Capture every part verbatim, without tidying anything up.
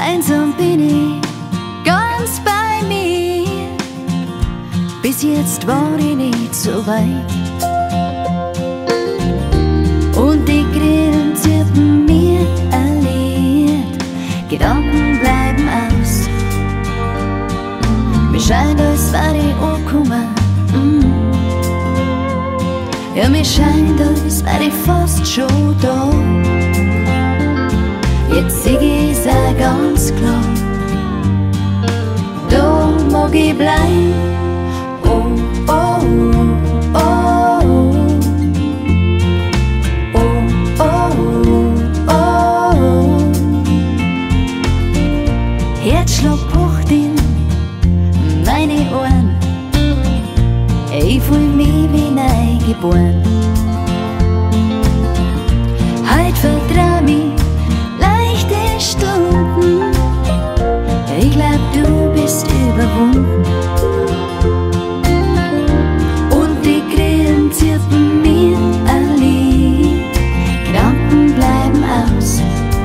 Einsam bin ich ganz bei mir. Bis jetzt war ich nicht so weit. Und die Grillen zirpen mir ein Lied. Gedanken bleiben aus. Mir scheint, als wäre ich angekommen. Mm. Ja, mir scheint, als wäre ich fast schon da. Jetzt sieg ich's auch ganz klar. Da mag ich bleiben. Oh, oh, oh, oh, oh, oh. Herzschlag pocht in meine Ohren. Ich fühl mich wie neugeboren. Heut vertrau mich leichte Stunden. Ich glaub, du bist überwunden. Und die Grillen zirpen mir ein Lied. Gedanken bleiben aus.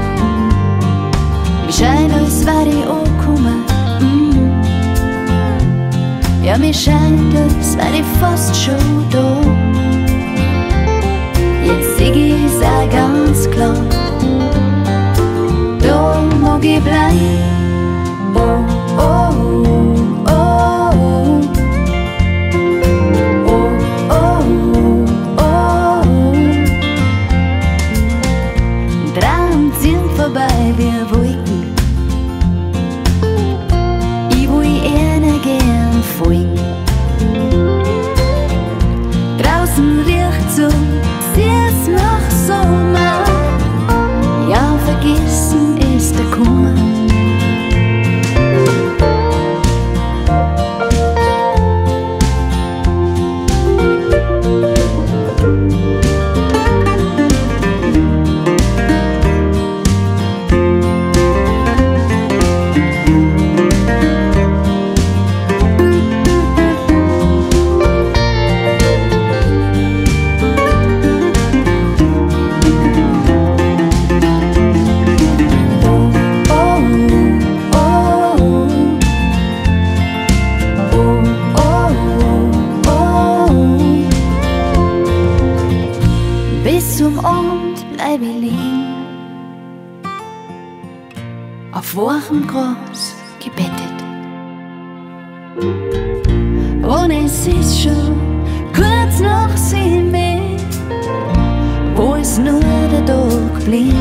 Mir scheint, als wär ich angekommen. Mm. Ja, mir scheint, als wär ich fast schon da. Jetzt sieg ich's auch ganz klar. Da mag ich bleiben. Oh, oh, oh, oh, oh, oh. Traum ziehen vorbei wie Wolken. Ich will ihnen gern folgen. Draußen riecht's so, sieh's nach Sommer. Ja, vergessen ist der Kummer. Bis zum Abend bleib ich liegen, auf warmem Gras gebettet. Und es ist schon kurz nach sieben, wo es nur der Tag blieb.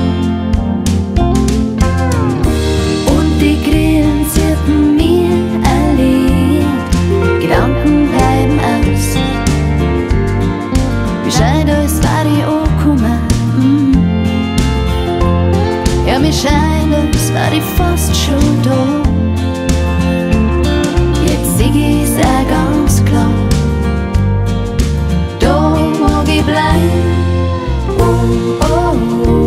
Und die Grillen zirpen mir ein Lied. Gedanken bleiben aus. Mir scheint, als wär ich angekommen. Mm. Ja, mir scheint, als wär ich fast schon da. Jetzt sieg ich's auch ganz klar. Da mag ich bleiben. Oh, oh, oh.